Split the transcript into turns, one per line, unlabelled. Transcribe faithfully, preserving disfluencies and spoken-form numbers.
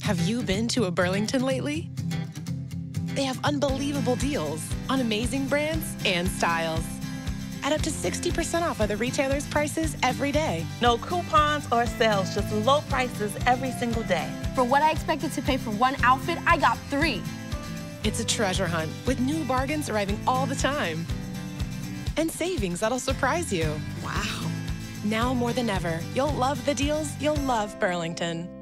Have you been to a Burlington lately? They have unbelievable deals on amazing brands and styles. At up to sixty percent off other retailers' prices every day.
No coupons or sales, just low prices every single day.
For what I expected to pay for one outfit, I got three.
It's a treasure hunt with new bargains arriving all the time. And savings that'll surprise you.
Wow.
Now more than ever, you'll love the deals, you'll love Burlington.